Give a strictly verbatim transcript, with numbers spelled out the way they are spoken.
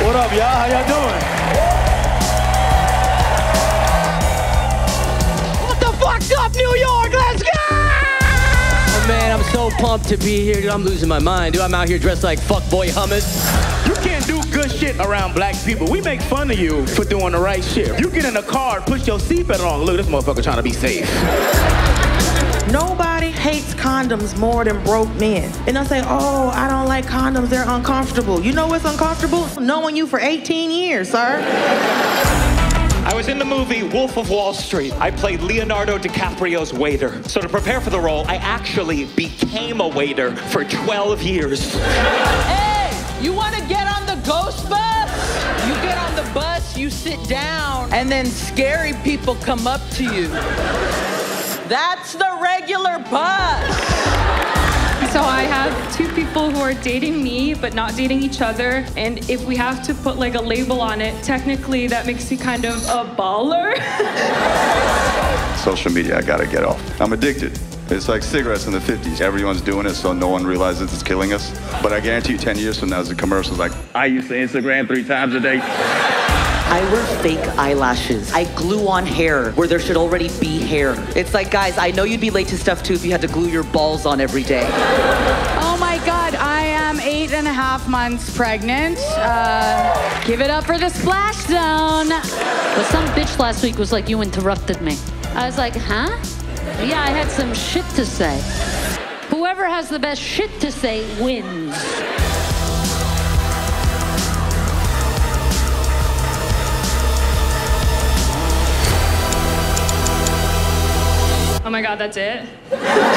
What up, y'all? How y'all doing? What the fuck's up, New York? Let's go! Oh, man, I'm so pumped to be here, dude. I'm losing my mind, dude. I'm out here dressed like fuckboy hummus. You can't do good shit around black people. We make fun of you for doing the right shit. You get in a car, push your seatbelt on. Look, this motherfucker trying to be safe. Nobody hates condoms more than broke men. And they'll say, oh, I don't like condoms, they're uncomfortable. You know what's uncomfortable? Knowing you for eighteen years, sir. I was in the movie Wolf of Wall Street. I played Leonardo DiCaprio's waiter. So to prepare for the role, I actually became a waiter for twelve years. Hey, you want to get on the ghost bus? You get on the bus, you sit down, and then scary people come up to you. That's the regular bus. So I have two people who are dating me, but not dating each other. And if we have to put like a label on it, technically that makes you kind of a baller. Social media, I gotta get off. I'm addicted. It's like cigarettes in the fifties. Everyone's doing it, so no one realizes it's killing us. But I guarantee you ten years from now, the commercial's like, I used to Instagram three times a day. I wear fake eyelashes. I glue on hair where there should already be hair. It's like, guys, I know you'd be late to stuff too if you had to glue your balls on every day. Oh my God, I am eight and a half months pregnant. Uh, give it up for the splash zone. But some bitch last week was like, you interrupted me. I was like, huh? Yeah, I had some shit to say. Whoever has the best shit to say wins. Oh my God, that's it?